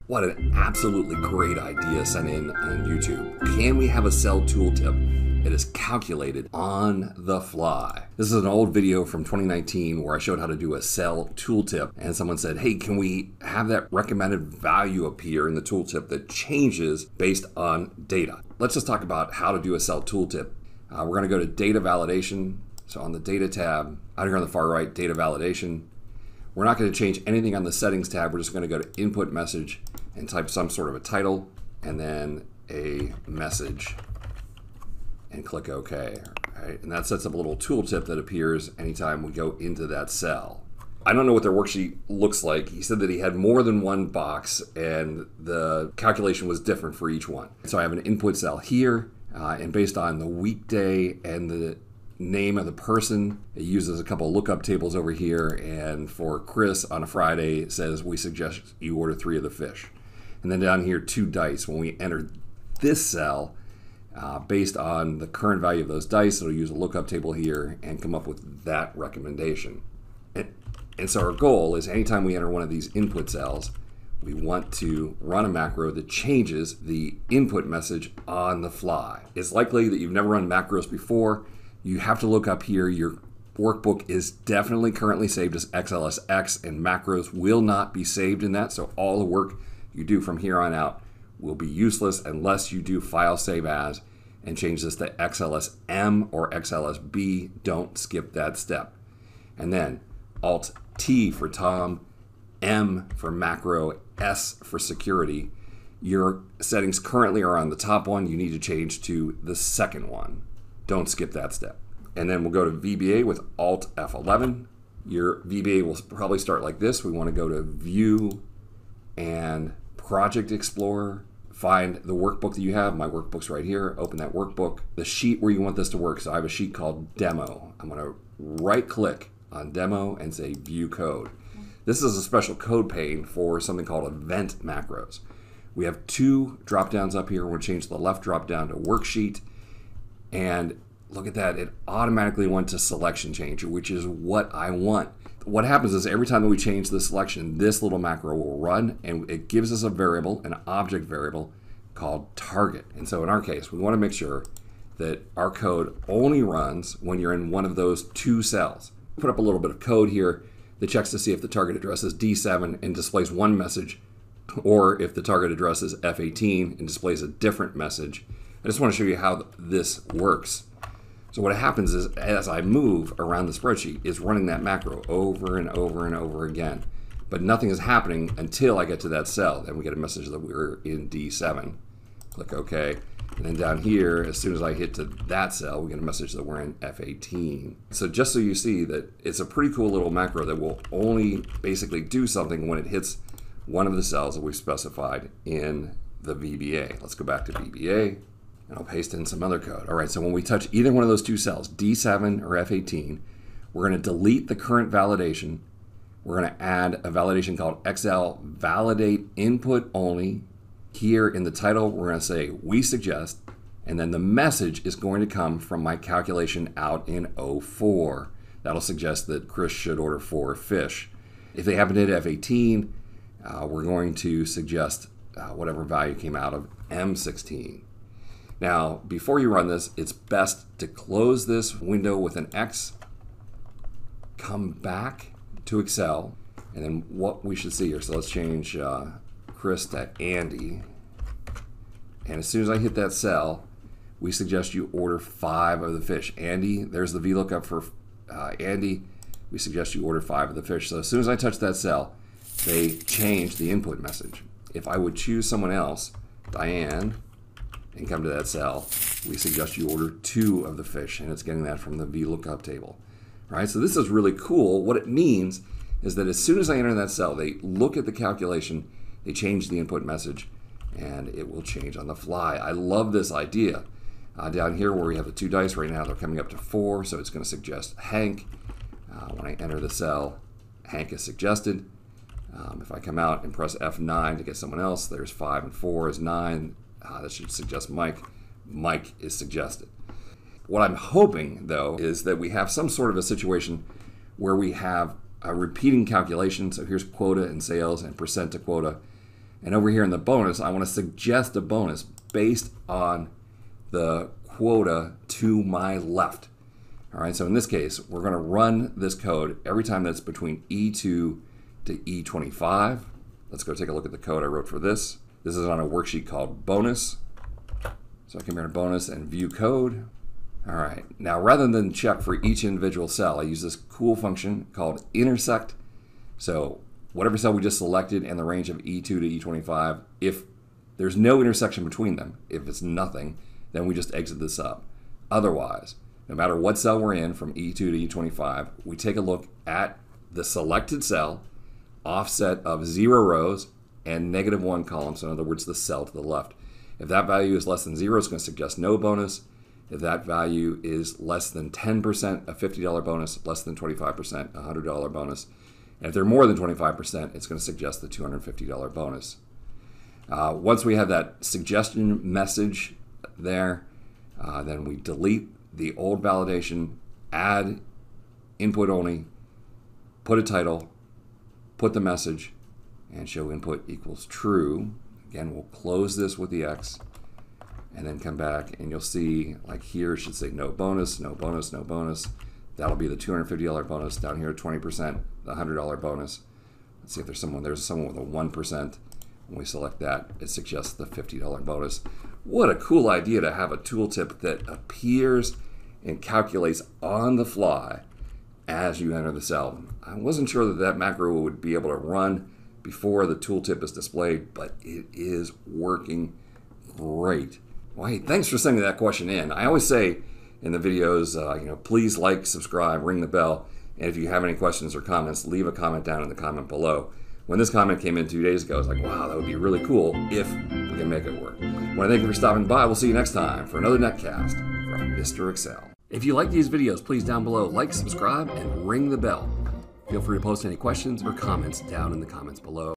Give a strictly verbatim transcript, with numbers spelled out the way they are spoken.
What an absolutely great idea sent in on YouTube. Can we have a cell tooltip that is calculated on the fly? This is an old video from twenty nineteen where I showed how to do a cell tooltip, and someone said, hey, can we have that recommended value appear in the tooltip that changes based on data? Let's just talk about how to do a cell tooltip. Uh, we're going to go to data validation. So on the data tab, out here on the far right, data validation. We're not going to change anything on the settings tab. We're just going to go to input message and type some sort of a title and then a message and click OK. Right? And that sets up a little tooltip that appears anytime we go into that cell. I don't know what their worksheet looks like. He said that he had more than one box and the calculation was different for each one. So I have an input cell here, uh, and based on the weekday and the name of the person, it uses a couple of lookup tables over here, and for Chris on a Friday it says we suggest you order three of the fish. And then down here, two dice. When we enter this cell, uh, based on the current value of those dice, it'll use a lookup table here and come up with that recommendation. And, and so our goal is anytime we enter one of these input cells, we want to run a macro that changes the input message on the fly. It's likely that you've never run macros before. You have to look up here. Your workbook is definitely currently saved as X L S X, and macros will not be saved in that. So all the work you do from here on out will be useless unless you do file save as and change this to X L S M or X L S B. Don't skip that step. And then Alt T for Tom, M for macro, S for security. Your settings currently are on the top one. You need to change to the second one. Don't skip that step. And then we'll go to V B A with Alt F eleven. Your V B A will probably start like this. We want to go to View and Project Explorer. Find the workbook that you have. My workbook's right here. Open that workbook. The sheet where you want this to work. So I have a sheet called Demo. I'm going to right click on Demo and say View Code. This is a special code pane for something called event macros. We have two drop downs up here. We're going to change the left drop down to Worksheet. And look at that, it automatically went to selection changer, which is what I want. What happens is every time that we change the selection, this little macro will run, and it gives us a variable, an object variable called target. And so in our case, we want to make sure that our code only runs when you're in one of those two cells. Put up a little bit of code here that checks to see if the target address is D seven and displays one message, or if the target address is F eighteen and displays a different message. I just want to show you how this works. So what happens is as I move around the spreadsheet, it's running that macro over and over and over again. But nothing is happening until I get to that cell. Then we get a message that we're in D seven. Click OK. And then down here, as soon as I hit to that cell, we get a message that we're in F eighteen. So just so you see that it's a pretty cool little macro that will only basically do something when it hits one of the cells that we've specified in the V B A. Let's go back to V B A. And I'll paste in some other code. All right, so when we touch either one of those two cells, D seven or F eighteen, we're going to delete the current validation. We're going to add a validation called X L validate input only. Here in the title, we're going to say we suggest, and then the message is going to come from my calculation out in oh four. That'll suggest that Chris should order four fish. If they happen to hit F eighteen, uh, we're going to suggest uh, whatever value came out of M sixteen. Now, before you run this, it's best to close this window with an X, come back to Excel, and then what we should see here. So let's change uh, Chris to Andy. And as soon as I hit that cell, we suggest you order five of the fish. Andy, there's the V lookup for uh, Andy. We suggest you order five of the fish. So as soon as I touch that cell, they change the input message. If I would choose someone else, Diane, and come to that cell, we suggest you order two of the fish, and it's getting that from the V lookup table. All right, so this is really cool. What it means is that as soon as I enter that cell, they look at the calculation, they change the input message, and it will change on the fly. I love this idea. Uh, down here where we have the two dice right now, they're coming up to four, so it's going to suggest Hank. Uh, when I enter the cell, Hank is suggested. Um, if I come out and press F nine to get someone else, there's five and four is nine. Uh, that should suggest Mike. Mike is suggested. What I'm hoping, though, is that we have some sort of a situation where we have a repeating calculation. So here's quota and sales and percent to quota. And over here in the bonus, I want to suggest a bonus based on the quota to my left. All right, so in this case, we're going to run this code every time that's between E two to E twenty-five. Let's go take a look at the code I wrote for this. This is on a worksheet called bonus. So I come here to bonus and view code. All right, now rather than check for each individual cell, I use this cool function called Intersect. So whatever cell we just selected in the range of E two to E twenty-five, if there's no intersection between them, if it's nothing, then we just exit this up. Otherwise, no matter what cell we're in from E two to E twenty-five, we take a look at the selected cell, offset of zero rows and negative one columns, so in other words, the cell to the left. If that value is less than zero, it's going to suggest no bonus. If that value is less than ten percent, a fifty dollar bonus, less than twenty-five percent, a one hundred dollar bonus. And if they're more than twenty-five percent, it's going to suggest the two hundred fifty dollar bonus. Uh, once we have that suggestion message there, uh, then we delete the old validation, add input only, put a title, put the message, and show input equals true. Again, we'll close this with the X and then come back, and you'll see, like here, it should say no bonus, no bonus, no bonus. That'll be the two hundred fifty dollar bonus. Down here at twenty percent, the one hundred dollar bonus. Let's see if there's someone, there's someone with a one percent. When we select that, it suggests the fifty dollar bonus. What a cool idea to have a tooltip that appears and calculates on the fly as you enter the cell. I wasn't sure that that macro would be able to run before the tooltip is displayed, but it is working great. Well, hey, thanks for sending that question in. I always say in the videos, uh, you know, please like, subscribe, ring the bell, and if you have any questions or comments, leave a comment down in the comment below. When this comment came in two days ago, I was like, wow, that would be really cool if we can make it work. I want to thank you for stopping by. We'll see you next time for another netcast from Mister Excel. If you like these videos, please down below like, subscribe, and ring the bell. Feel free to post any questions or comments down in the comments below.